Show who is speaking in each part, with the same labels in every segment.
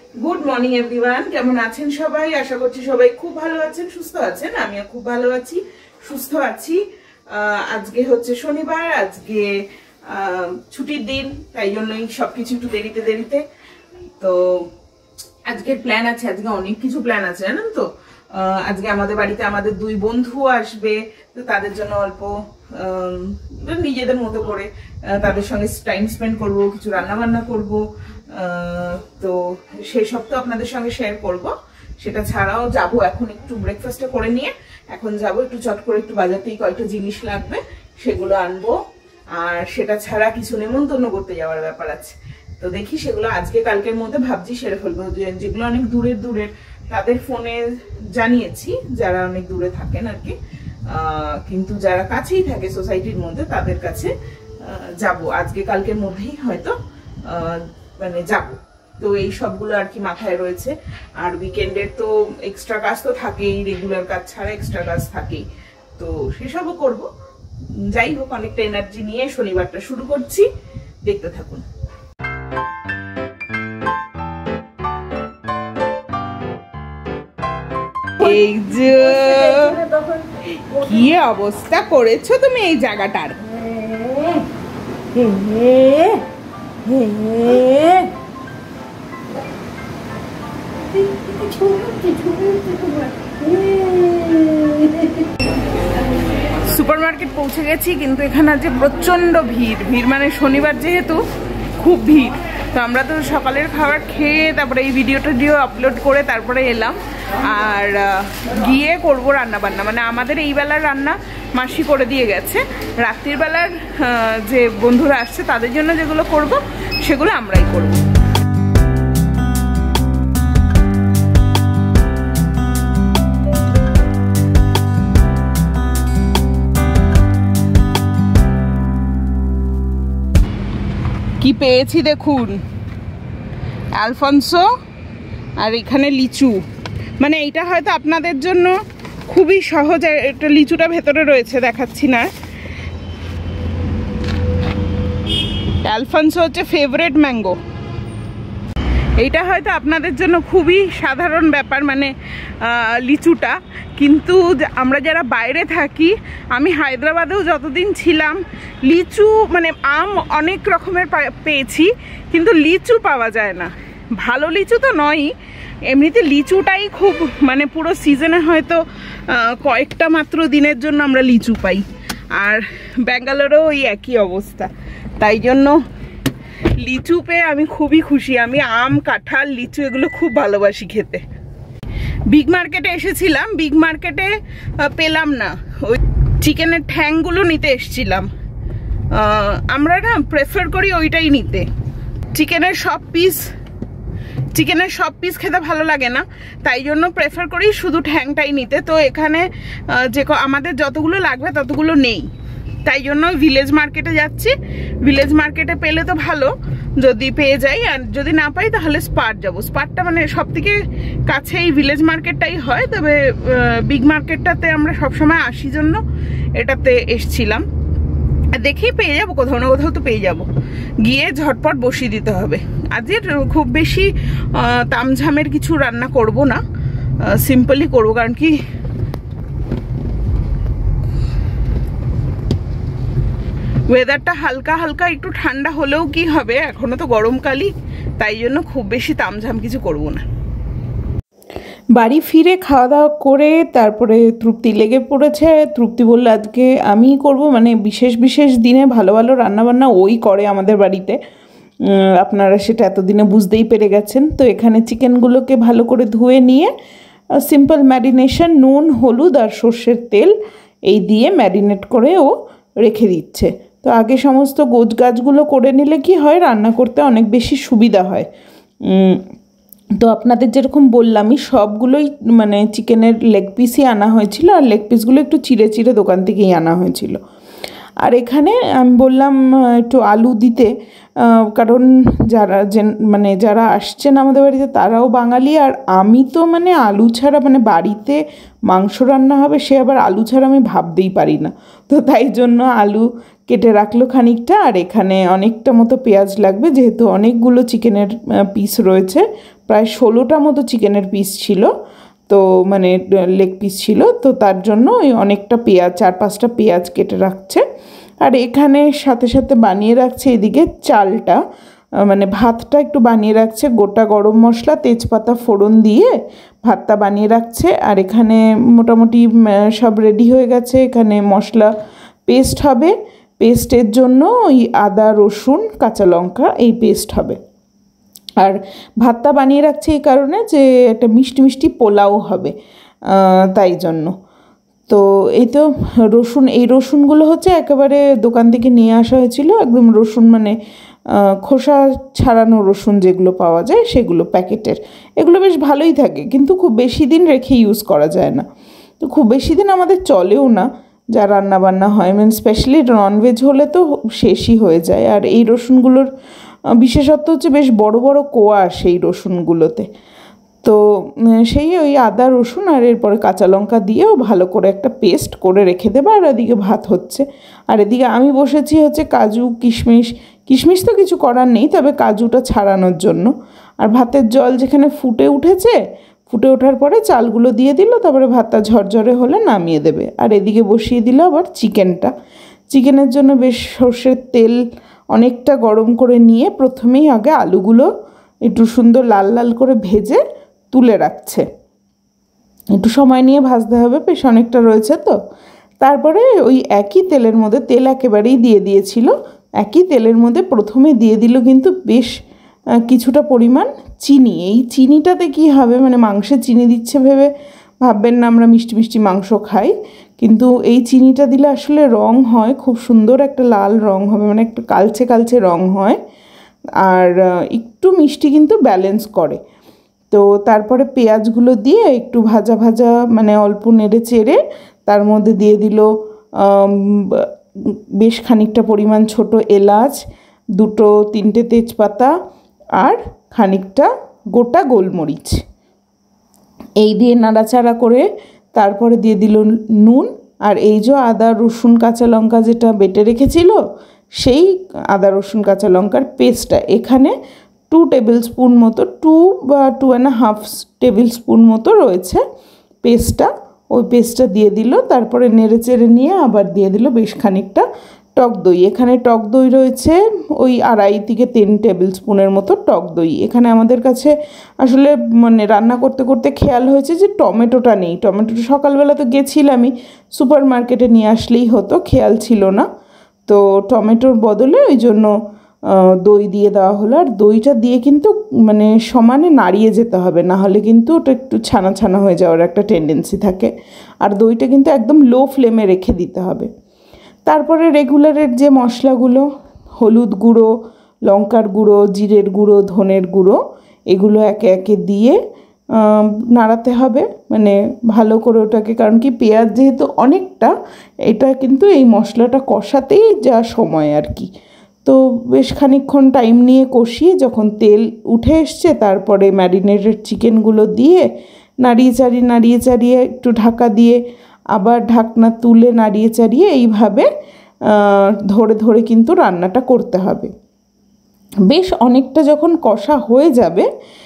Speaker 1: Good morning everyone, কেমন আছেন সবাই? আশা করছি সবাই খুব ভালো আছেন, সুস্থ আছেন। আমিও খুব ভালো আছি, সুস্থ আছি। আজকে হচ্ছে শনিবার, আজকে ছুটির দিন, তাই জন্যই সবকিছু একটু দেরিতে। তো আজকের প্ল্যান আছে, আজকে অনেক কিছু প্ল্যান আছে জানেন তো। আজকে আমাদের বাড়িতে আমাদের দুই বন্ধু আসবে, তো তাদের জন্য অল্প নিজেদের মতো করে তাদের সঙ্গে টাইম স্পেন্ড করব, কিছু রান্না বান্না করব। তো সেই সব তো আপনাদের সঙ্গে শেয়ার করব। সেটা ছাড়াও যাব এখন একটু ব্রেকফাস্টটা করে নিয়ে, এখন যাব একটু চট করে একটু বাজারতেই কয়েকটা জিনিস লাগবে, সেগুলো আনবো। আর সেটা ছাড়া কিছু নেমন্তন্ন করতে যাওয়ার ব্যাপার আছে, তো দেখি সেগুলো আজকে কালকের মধ্যে ভাবছি সেরে ফেলবো। যেগুলো অনেক দূরের তাদের ফোনে জানিয়েছি, যারা অনেক দূরে থাকেন আর কি, কিন্তু যারা কাছেই থাকে সোসাইটির মধ্যে তাদের কাছে যাব আজকে কালকের মধ্যেই হয়তো মানে যাব। তো এই সবগুলো আর কি মাথায় রয়েছে। আর উইকেন্ডের তো এক্সট্রা কাজ তো থাকেই, রেগুলার কাজ ছাড়া এক্সট্রা কাজ থাকেই, তো সেসবও করব। যাই হোক, অনেকটা এনার্জি নিয়ে শনিবারটা শুরু করছি, দেখতে থাকুন। এই যে কি অবস্থা করেছো তুমি এই জায়গাটার। সুপারমার্কেট পৌঁছে গেছি, কিন্তু এখানে যে প্রচন্ড ভিড়, মানে শনিবার যেহেতু খুব ভিড়। তো আমরা তো সকালের খাবার খেয়ে তারপরে এই ভিডিও আপলোড করে তারপরে এলাম। আর গিয়ে করব রান্না বান্না, মানে আমাদের এই বেলার রান্না মাসি করে দিয়ে গেছে। রাত্রির বেলার যে বন্ধুরা আসছে তাদের জন্য যেগুলো করব সেগুলো আমরাই করব। কি পেয়েছি দেখুন, আলফনসো আর এখানে লিচু। মানে এইটা হয়তো আপনাদের জন্য খুবই সহজ, একটা লিচুটা ভেতরে রয়েছে, দেখাচ্ছি না। আলফনসো হচ্ছে ফেভারিট ম্যাঙ্গো। এইটা হয়তো আপনাদের জন্য খুবই সাধারণ ব্যাপার, মানে লিচুটা, কিন্তু আমরা যারা বাইরে থাকি, আমি হায়দ্রাবাদেও যতদিন ছিলাম লিচু মানে আম অনেক রকমের পেয়েছি, কিন্তু লিচু পাওয়া যায় না। ভালো লিচু তো নয়ই, এমনিতে লিচুটাই খুব মানে পুরো সিজনে হয়তো কয়েকটা মাত্র দিনের জন্য আমরা লিচু পাই। আর ব্যাঙ্গালোরেও ওই একই অবস্থা, তাই জন্য লিচু পেয়ে আমি খুবই খুশি। আমি আম, কাঁঠাল, লিচু এগুলো খুব ভালোবাসি খেতে। বিগ মার্কেটে এসেছিলাম, বিগ মার্কেটে পেলাম না, ওই চিকেনের ঠ্যাংগুলো নিতে এসেছিলাম। আমরা না প্রেফার করি ওইটাই নিতে। চিকেনের সব পিস খেতে ভালো লাগে না, তাই জন্য প্রেফার করি শুধু ঠ্যাংটাই নিতে। তো এখানে যে আমাদের যতগুলো লাগবে ততগুলো নেই, তাই জন্য ভিলেজ মার্কেটে যাচ্ছি। ভিলেজ মার্কেটে পেলে তো ভালো, যদি পেয়ে যাই, আর যদি না পাই তাহলে স্পার যাব। স্পারটা মানে সব থেকে কাছে এই ভিলেজ মার্কেটটাই হয়, তবে বিগ মার্কেটটাতে আমরা সবসময় আসি জন্য এটাতে এসছিলাম। দেখি পেয়ে যাবো, কোথাও না কোথাও তো পেয়ে যাব। গিয়ে ঝটপট বসিয়ে দিতে হবে। আজকে খুব বেশি তামঝামের কিছু রান্না করব না, সিম্পলই করবো, কারণ কি ওয়েদারটা হালকা একটু ঠান্ডা হলেও কি হবে, এখনো তো গরমকালই, তাই জন্য খুব বেশি তামঝাম কিছু করব না।
Speaker 2: বাড়ি ফিরে খাওয়া দাওয়া করে তারপরে তৃপ্তি লেগে পড়েছে। তৃপ্তি বলল আজকে আমিই করব, মানে বিশেষ দিনে ভালো রান্নাবান্না ওই করে আমাদের বাড়িতে। আপনারা সেটা এতদিনে বুঝতেই পেরে গেছেন। তো এখানে চিকেনগুলোকে ভালো করে ধুয়ে নিয়ে সিম্পল ম্যারিনেশন, নুন, হলুদ আর সর্ষের তেল এই দিয়ে ম্যারিনেট করে ও রেখে দিচ্ছে। তো আগে সমস্ত গোছগাছগুলো করে নিলে কি হয়, রান্না করতে অনেক বেশি সুবিধা হয়। তো আপনাদের যেরকম বললামই সবগুলোই মানে চিকেনের লেগ পিসই আনা হয়েছিল, আর লেগ পিসগুলো একটু চিড়ে দোকান থেকেই আনা হয়েছিল। আর এখানে আমি বললাম একটু আলু দিতে, কারণ মানে যারা আসছেন আমাদের বাড়িতে তারাও বাঙালি, আর আমি তো মানে আলু ছাড়া, মানে বাড়িতে মাংস রান্না হবে সে আবার আলু ছাড়া আমি ভাবতেই পারি না। তো তাই জন্য আলু কেটে রাখলো খানিকটা, আর এখানে অনেকটা মতো পেঁয়াজ লাগবে, যেহেতু অনেকগুলো চিকেনের পিস রয়েছে, প্রায় 16টা মতো চিকেনের পিস ছিল, তো মানে লেগ পিস ছিল, তো তার জন্য ওই অনেকটা পেঁয়াজ, 4-5টা পেঁয়াজ কেটে রাখছে। আর এখানে সাথে সাথে বানিয়ে রাখছে এদিকে চালটা, মানে ভাতটা একটু বানিয়ে রাখছে, গোটা গরম মশলা তেজপাতা ফোড়ন দিয়ে ভাতটা বানিয়ে রাখছে। আর এখানে মোটামুটি সব রেডি হয়ে গেছে, এখানে মশলা পেস্ট হবে, পেস্টের জন্য ওই আদা রসুন কাঁচা লঙ্কা এই পেস্ট হবে। আর ভাতটা বানিয়ে রাখছে এই কারণে যে একটা মিষ্টি মিষ্টি পোলাও হবে, তাই জন্য। তো এই তো রসুন, এই রসুনগুলো হচ্ছে একেবারে দোকান থেকে নিয়ে আসা হয়েছিল, একদম রসুন মানে খোসা ছাড়ানো রসুন যেগুলো পাওয়া যায় সেগুলো প্যাকেটের, এগুলো বেশ ভালোই থাকে, কিন্তু খুব বেশি দিন রেখে ইউজ করা যায় না, তো খুব বেশি দিন আমাদের চলেও না যা রান্না বান্না হয়, মানে স্পেশালি ননভেজ হলে তো শেষই হয়ে যায়। আর এই রসুনগুলোর বিশেষত্ব হচ্ছে বেশ বড় বড় কোয়া আসে এই রসুনগুলোতে। তো সেই ওই আদা রসুন আর এরপরে কাঁচা লঙ্কা দিয়েও ভালো করে একটা পেস্ট করে রেখে দেবে। আর এদিকে ভাত হচ্ছে, আর এদিকে আমি বসেছি হচ্ছে কাজু কিশমিশ, কিশমিশ তো কিছু করার নেই, তবে কাজুটা ছাড়ানোর জন্য। আর ভাতের জল যেখানে ফুটে উঠেছে, ফুটে ওঠার পরে চালগুলো দিয়ে দিল, তারপরে ভাতটা ঝরঝরে হলে নামিয়ে দেবে। আর এদিকে বসিয়ে দিল আবার চিকেনটা। চিকেনের জন্য বেশ সর্ষের তেল অনেকটা গরম করে নিয়ে প্রথমেই আগে আলুগুলো একটু সুন্দর লাল লাল করে ভেজে তুলে রাখছে, একটু সময় নিয়ে ভাজতে হবে, বেশ অনেকটা রয়েছে তো। তারপরে ওই একই তেলের মধ্যে, তেল একেবারেই দিয়ে দিয়েছিল, একই তেলের মধ্যে প্রথমে দিয়ে দিল কিন্তু বেশ কিছুটা পরিমাণ চিনি। এই চিনিটাতে কি হবে, মানে মাংসে চিনি দিচ্ছে ভেবে ভাববেন না আমরা মিষ্টি মিষ্টি মাংস খাই, কিন্তু এই চিনিটা দিলে আসলে রং হয় খুব সুন্দর, একটা লাল রং হবে, মানে একটা কালচে কালচে রং হয়, আর একটু মিষ্টি কিন্তু ব্যালেন্স করে। তো তারপরে পেঁয়াজগুলো দিয়ে একটু ভাজা ভাজা, মানে অল্প নেড়ে চেড়ে তার মধ্যে দিয়ে দিল বেশ খানিকটা পরিমাণ ছোট এলাচ, 2-3টে তেজপাতা, আর খানিকটা গোটা গোলমরিচ, এই দিয়ে নাড়াচাড়া করে তারপরে দিয়ে দিল নুন। আর এই যে আদা রসুন কাঁচা লঙ্কা যেটা বেটে রেখেছিল, সেই আদা রসুন কাঁচা লঙ্কার পেস্টটা এখানে 2 টেবিল স্পুন মতো, 2 বা 2.5 টেবিল স্পুন মতো রয়েছে পেস্টটা, ওই পেস্টটা দিয়ে দিল। তারপরে নেড়ে চেড়ে নিয়ে আবার দিয়ে দিল বেশ খানিকটা টক দই। এখানে টক দই রয়েছে ওই 2.5-3 টেবিল স্পুনের মতো টক দই। এখানে আমাদের কাছে আসলে মানে রান্না করতে করতে খেয়াল হয়েছে যে টমেটোটা নেই, টমেটোটা সকালবেলা তো গেছিলামই, সুপার মার্কেটে নিয়ে আসলেই হতো, খেয়াল ছিল না, তো টমেটোর বদলে ওই জন্য দই দিয়ে দেওয়া হলো। আর দইটা দিয়ে কিন্তু মানে সমানে নাড়িয়ে যেতে হবে, না হলে কিন্তু ওটা একটু ছানা ছানা হয়ে যাওয়ার একটা টেন্ডেন্সি থাকে। আর দইটা কিন্তু একদম লো ফ্লেমে রেখে দিতে হবে। তারপরে রেগুলারের যে মশলাগুলো, হলুদ গুঁড়ো, লঙ্কার গুঁড়ো, জিরের গুঁড়ো, ধনের গুঁড়ো, এগুলো একে একে দিয়ে নাড়াতে হবে, মানে ভালো করে ওটাকে, কারণ কি পেঁয়াজ যেহেতু অনেকটা, এটা কিন্তু এই মশলাটা কষাতেই যা সময় আর কি। তো বেশ খানিকক্ষণ টাইম নিয়ে কষিয়ে যখন তেল উঠে এসছে, তারপরে ম্যারিনেটেড চিকেনগুলো দিয়ে নাড়িয়ে চাড়িয়ে একটু ঢাকা দিয়ে আবার ঢাকনা তুলে নাড়িয়ে চাড়িয়ে এইভাবে ধরে ধরে কিন্তু রান্নাটা করতে হবে। বেশ অনেকটা যখন কষা হয়ে যাবে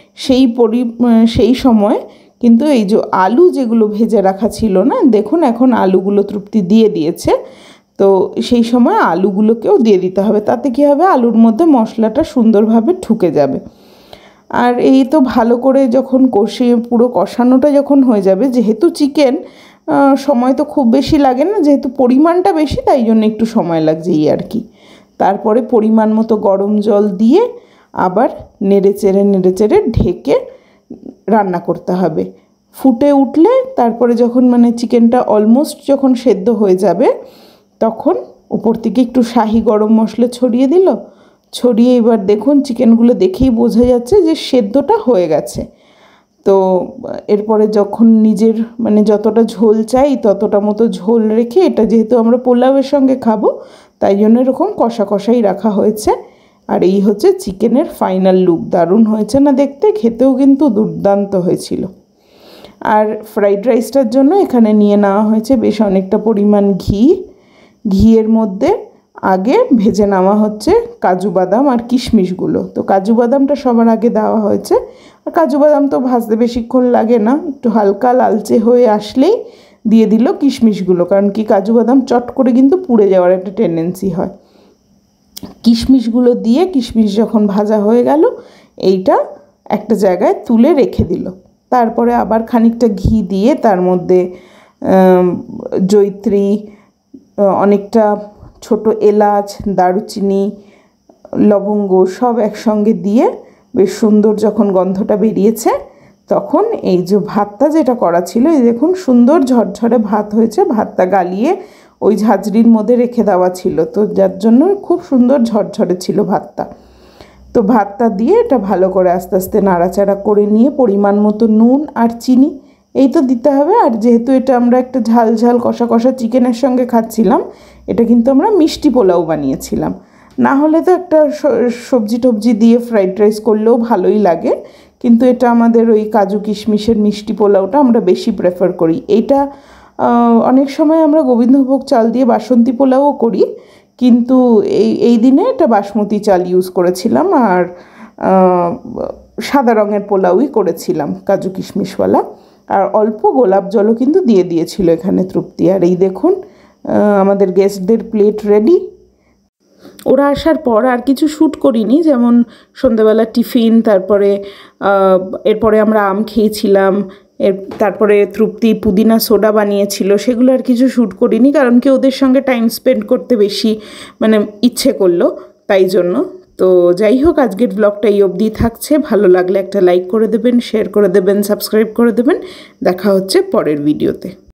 Speaker 2: সেই সময় কিন্তু এই যে আলু যেগুলো ভেজে রাখা ছিল না, দেখুন এখন আলুগুলো তৃপ্তি দিয়ে দিয়েছে, তো সেই সময় আলুগুলোকেও দিয়ে দিতে হবে, তাতে কী হবে আলুর মধ্যে মশলাটা সুন্দরভাবে ঢুকে যাবে। আর এই তো ভালো করে যখন কষিয়ে পুরো কষানোটা যখন হয়ে যাবে, যেহেতু চিকেন সময় তো খুব বেশি লাগে না, যেহেতু পরিমাণটা বেশি তাই জন্য একটু সময় লাগছে এই আর কি। তারপরে পরিমাণ মতো গরম জল দিয়ে আবার নেড়ে চেড়ে ঢেকে রান্না করতে হবে। ফুটে উঠলে তারপরে যখন মানে চিকেনটা অলমোস্ট যখন সেদ্ধ হয়ে যাবে, তখন উপর থেকে একটু শাহি গরম মশলা ছড়িয়ে এবার দেখুন চিকেনগুলো দেখেই বোঝা যাচ্ছে যে সেদ্ধটা হয়ে গেছে। তো এরপরে যখন নিজের মানে যতটা ঝোল চাই ততটা মতো ঝোল রেখে, এটা যেহেতু আমরা পোলাওয়ের সঙ্গে খাবো তাই জন্য এরকম কষা কষাই রাখা হয়েছে। আর এই হচ্ছে চিকেনের ফাইনাল লুক। দারুণ হয়েছে না দেখতে, খেতেও কিন্তু দুর্দান্ত হয়েছিল। আর ফ্রাইড রাইসটার জন্য এখানে নিয়ে নেওয়া হয়েছে বেশ অনেকটা পরিমাণ ঘিয়ের মধ্যে আগে ভেজে নেওয়া হচ্ছে কাজু বাদাম আর কিশমিশগুলো। তো কাজু বাদামটা সবার আগে দেওয়া হয়েছে, আর কাজু বাদাম তো ভাজতে বেশিক্ষণ লাগে না, একটু হালকা লালচে হয়ে আসলেই দিয়ে দিল কিশমিশগুলো, কারণ কি কাজু বাদাম চট করে কিন্তু পুড়ে যাওয়ার একটা টেন্ডেন্সি হয়। কিশমিশগুলো দিয়ে কিশমিশ যখন ভাজা হয়ে গেল, এইটা একটা জায়গায় তুলে রেখে দিল। তারপরে আবার খানিকটা ঘি দিয়ে তার মধ্যে জয়িত্রী, অনেকটা ছোট এলাচ, দারুচিনি, লবঙ্গ সব একসঙ্গে দিয়ে বেশ সুন্দর যখন গন্ধটা বেরিয়েছে, তখন এই যে ভাতটা যেটা করা ছিল, এই দেখুন সুন্দর ঝরঝরে ভাত হয়েছে। ভাতটা গালিয়ে ওই ঝাঁঝরির মধ্যে রেখে দেওয়া ছিল, তো যার জন্য খুব সুন্দর ঝরঝরে ছিল ভাতটা। তো ভাতটা দিয়ে এটা ভালো করে আস্তে আস্তে নাড়াচাড়া করে নিয়ে পরিমাণ মতো নুন আর চিনি এই তো দিতে হবে। আর যেহেতু এটা আমরা একটা ঝাল ঝাল কষা কষা চিকেনের সঙ্গে খাচ্ছিলাম, এটা কিন্তু আমরা মিষ্টি পোলাও বানিয়েছিলাম। না হলে তো একটা সবজি টবজি দিয়ে ফ্রাইড রাইস করলেও ভালোই লাগে, কিন্তু এটা আমাদের ওই কাজু কিশমিশের মিষ্টি পোলাওটা আমরা বেশি প্রেফার করি। এইটা অনেক সময় আমরা গোবিন্দভোগ চাল দিয়ে বাসন্তী পোলাওও করি, কিন্তু এই দিনে এটা বাসমতি চাল ইউজ করেছিলাম, আর সাদা রঙের পোলাওই করেছিলাম কাজু কিশমিশওয়ালা। আর অল্প গোলাপ জলও কিন্তু দিয়ে দিয়েছিল এখানে তৃপ্তি। আর এই দেখুন আমাদের গেস্টদের প্লেট রেডি। ওরা আসার পর আর কিছু শ্যুট করিনি, যেমন সন্ধ্যাবেলা টিফিন, তারপরে এরপরে আমরা আম খেয়েছিলাম, তারপরে তৃপ্তি পুদিনা সোডা বানিয়েছিল, সেগুলো আর কিছু শ্যুট করিনি, কারণ কি ওদের সঙ্গে টাইম স্পেন্ড করতে বেশি মানে ইচ্ছে করলো, তাই জন্য। তো যাই হোক, আজকের ব্লগটা এই অবধি থাকছে। ভালো লাগলে একটা লাইক করে দেবেন, শেয়ার করে দেবেন, সাবস্ক্রাইব করে দেবেন। দেখা হচ্ছে পরের ভিডিওতে।